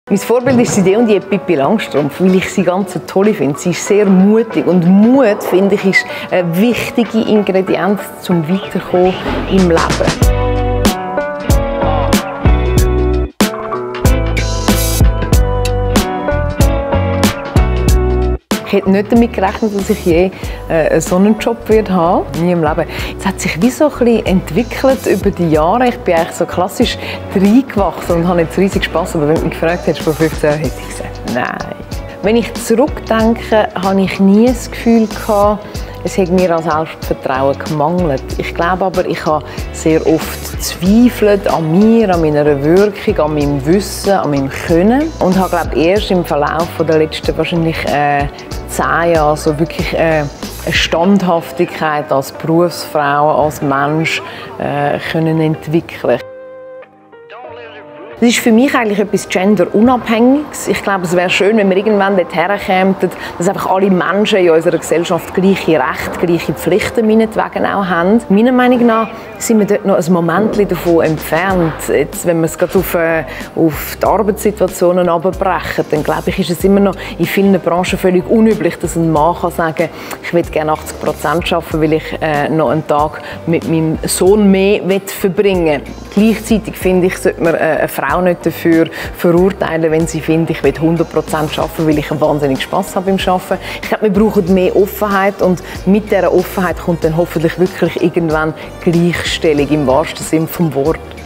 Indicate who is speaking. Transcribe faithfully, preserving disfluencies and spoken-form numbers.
Speaker 1: Mein Vorbild ist die und die Pippi Langstrumpf, weil ich sie ganz toll finde. Sie ist sehr mutig und Mut, finde ich, ist eine wichtige Ingredienz zum Weiterkommen im Leben. Ich hätte nicht damit gerechnet, dass ich je äh, so einen Job werde haben, nie im Leben. Es hat sich wie so ein bisschen entwickelt über die Jahre. Ich bin eigentlich so klassisch reingewachsen und habe jetzt riesig Spass. Aber wenn du mich gefragt hättest vor fünfzehn Jahren, hätte ich gesagt, nein. Wenn ich zurückdenke, habe ich nie das Gefühl gehabt, es hat mir an Selbstvertrauen gemangelt. Ich glaube aber, ich habe sehr oft gezweifelt an mir, an meiner Wirkung, an meinem Wissen, an meinem Können. Und habe, glaube ich, erst im Verlauf der letzten wahrscheinlich äh, zehn Jahre so wirklich äh, eine Standhaftigkeit als Berufsfrau, als Mensch äh, können entwickeln. Das ist für mich eigentlich etwas genderunabhängiges. Ich glaube, es wäre schön, wenn wir irgendwann dorthin kämen, dass einfach alle Menschen in unserer Gesellschaft gleiche Rechte, gleiche Pflichten meinetwegen auch haben. Meiner Meinung nach sind wir dort noch ein Moment davon entfernt. Jetzt, wenn wir es gerade auf, äh, auf die Arbeitssituationen runterbrechen, dann glaube ich, ist es immer noch in vielen Branchen völlig unüblich, dass ein Mann kann sagen, ich will gerne achtzig Prozent arbeiten, weil ich äh, noch einen Tag mit meinem Sohn mehr verbringen will. Gleichzeitig finde ich, sollte man äh, eine Frau auch nicht dafür verurteilen, wenn sie findet, ich will hundert Prozent arbeiten, weil ich wahnsinnig Spass habe beim Arbeiten. Ich glaube, wir brauchen mehr Offenheit und mit dieser Offenheit kommt dann hoffentlich wirklich irgendwann Gleichstellung im wahrsten Sinne des Wortes.